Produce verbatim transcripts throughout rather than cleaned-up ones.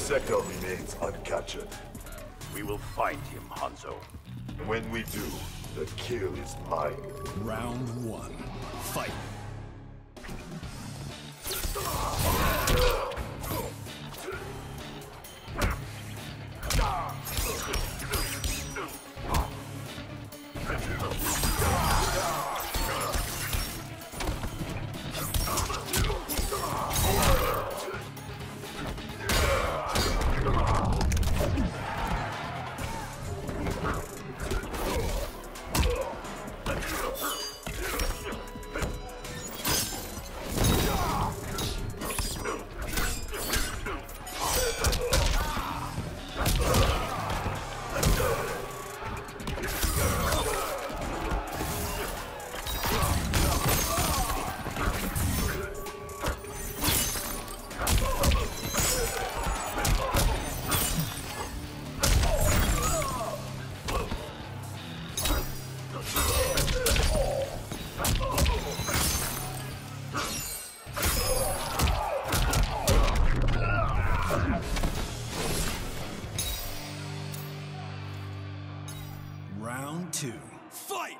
Sektor remains uncaptured. We will find him, Hanzo. When we do, the kill is mine. Round one. Fight. Round two. Fight!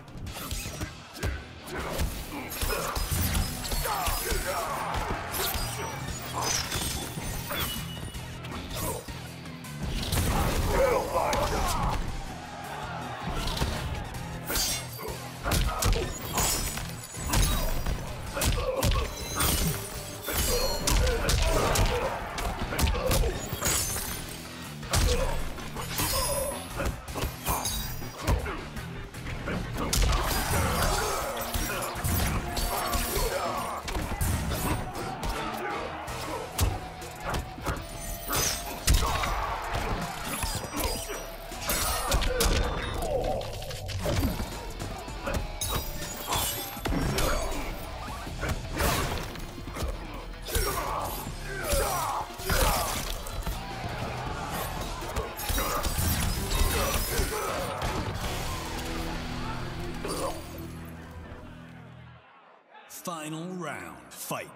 Final round. Fight.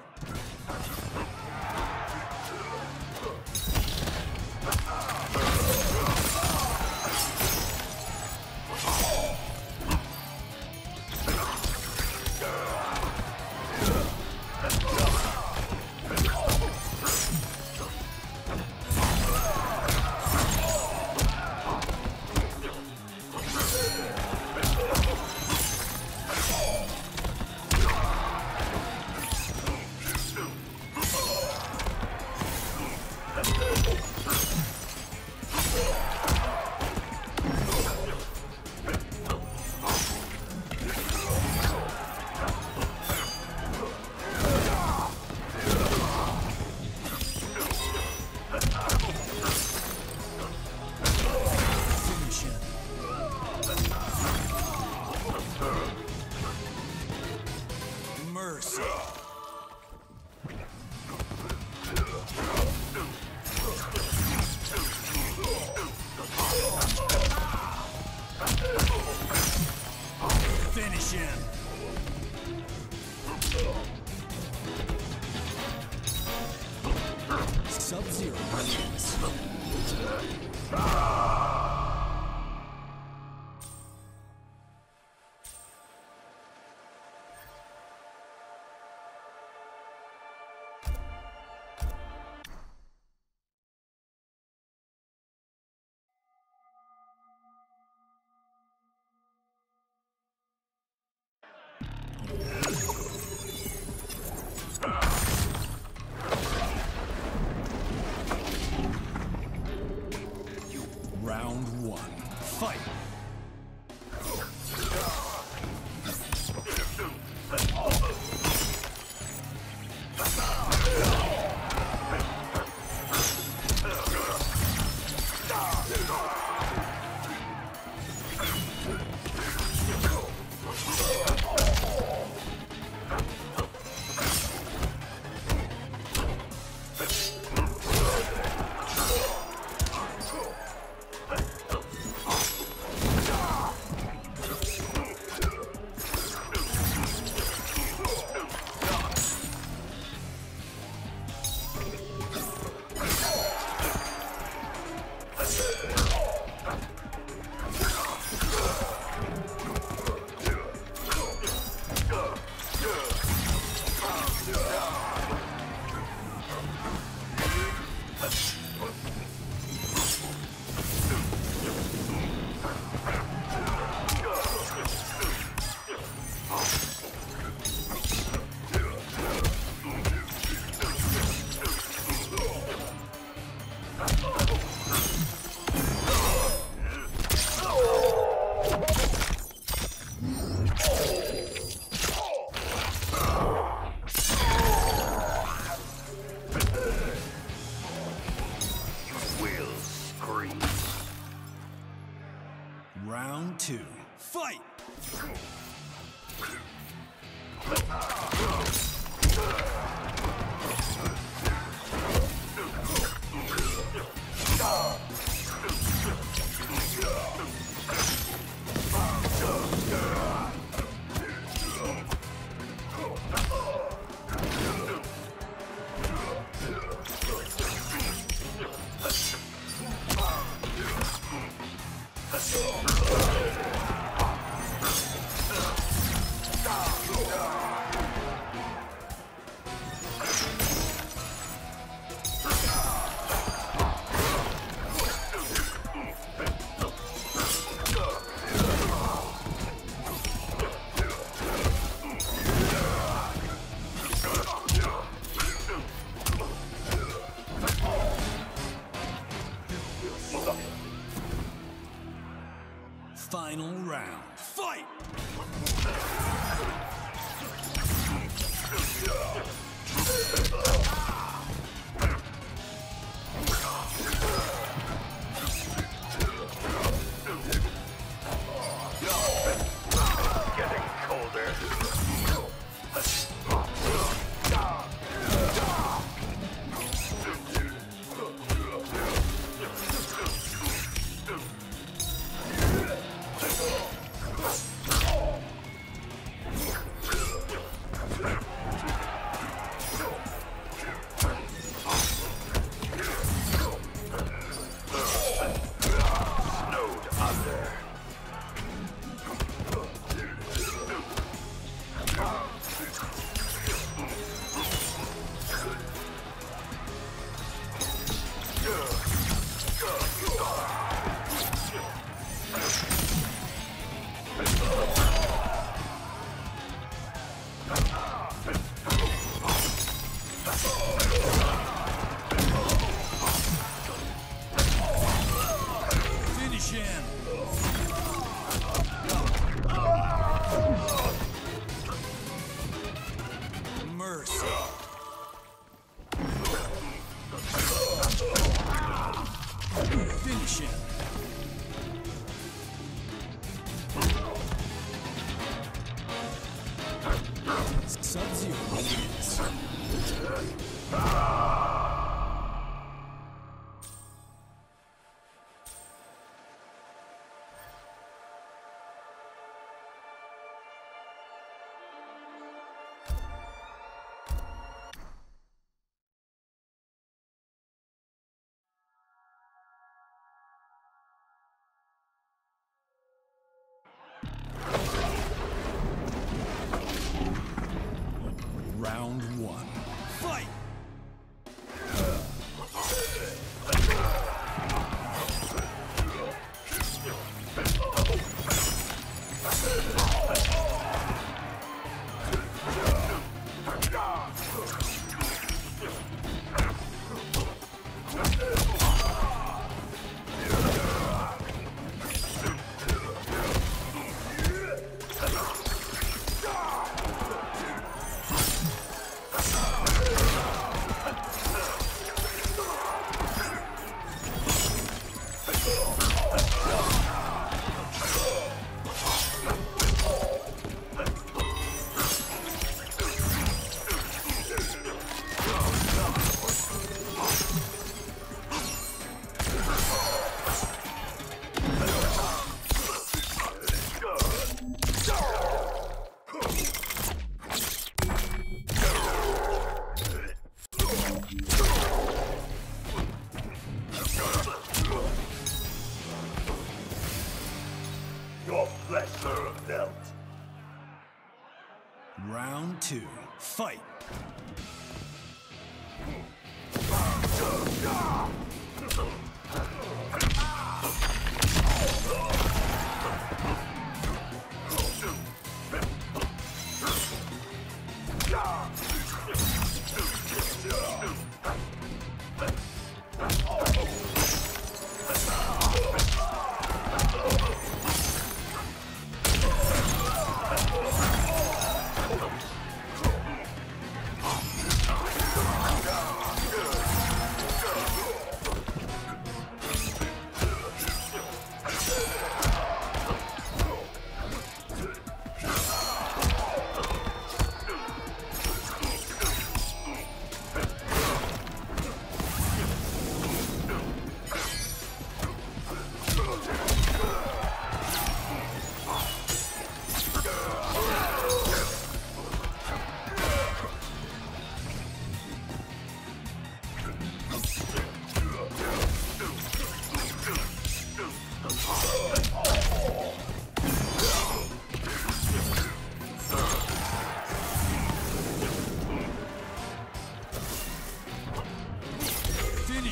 Mercy. Finish him. Sub-Zero wins. two, fight! Final round, fight! Getting colder. Finish him! Mercy. Finish him. Sub-Zero wins. Round one. Fight! Your pleasure melt. Round two. Fight!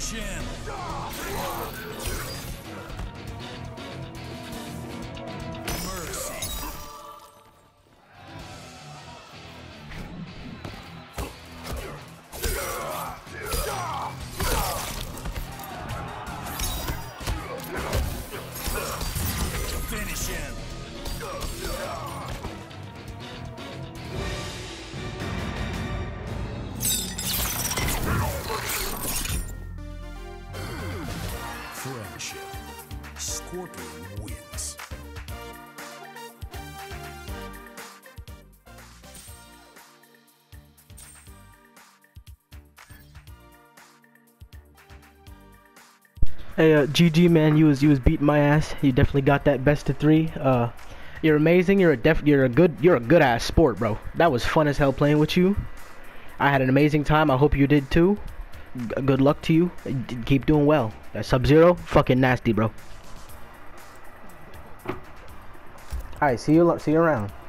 Finish him. Mercy. Finish him. Friendship. Scorpion wins. Hey, uh, G G man, you was you was beating my ass. You definitely got that best of three. Uh, you're amazing. You're a def. You're a good. You're a good ass sport, bro. That was fun as hell playing with you. I had an amazing time. I hope you did too. G good luck to you. D keep doing well. That Sub-Zero, fucking nasty, bro. Alright, see you. See you around.